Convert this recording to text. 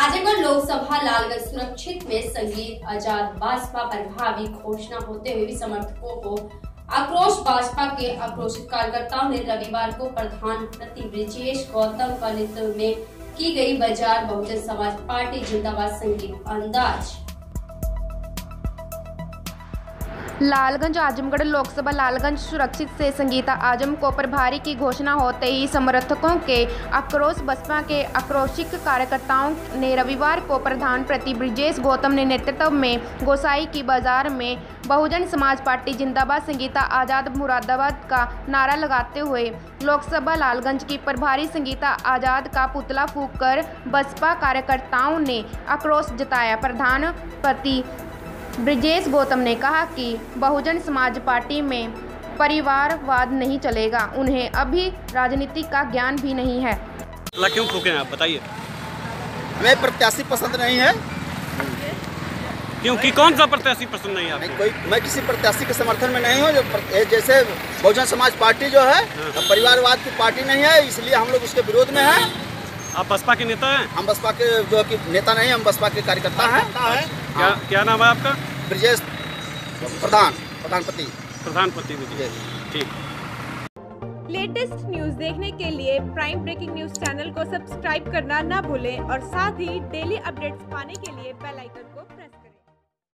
आजमगढ़ लोकसभा लालगंज सुरक्षित में संगीत आजाद भाजपा प्रभावी घोषणा होते हुए भी समर्थकों को आक्रोश। भाजपा के आक्रोशित कार्यकर्ताओं ने रविवार को प्रधानमंत्री ब्रजेश गौतम का नेतृत्व में की गई बाजार बहुजन समाज पार्टी जिंदाबाद संगीत अंदाज। लालगंज आजमगढ़ लोकसभा लालगंज सुरक्षित से संगीता आजम को प्रभारी की घोषणा होते ही समर्थकों के आक्रोश। बसपा के आक्रोशित कार्यकर्ताओं ने रविवार को प्रधानमंत्री ब्रजेश गौतम ने नेतृत्व में गोसाई की बाजार में बहुजन समाज पार्टी जिंदाबाद संगीता आजाद मुरादाबाद का नारा लगाते हुए लोकसभा लालगंज की प्रभारी संगीता आजाद का पुतला फूंककर बसपा कार्यकर्ताओं ने आक्रोश जताया। प्रधानमंत्री ब्रजेश गौतम ने कहा कि बहुजन समाज पार्टी में परिवारवाद नहीं चलेगा, उन्हें अभी राजनीति का ज्ञान भी नहीं है। क्यों फूके हैं आप बताइए? हमें प्रत्याशी पसंद नहीं है। क्योंकि कौन सा प्रत्याशी पसंद नहीं है? मैं किसी प्रत्याशी के समर्थन में नहीं हूँ। जो जैसे बहुजन समाज पार्टी जो है परिवारवाद की पार्टी नहीं है, इसलिए हम लोग उसके विरोध में हैं। आप बसपा के नेता हैं? हम बसपा के जो कि नेता नहीं, हम बसपा के कार्यकर्ता हैं। क्या नाम है आपका? ब्रजेश प्रधानपति ब्रजेश। ठीक। लेटेस्ट न्यूज देखने के लिए प्राइम ब्रेकिंग न्यूज चैनल को सब्सक्राइब करना ना भूलें और साथ ही डेली अपडेट्स पाने के लिए बेल आइकन को प्रेस करें।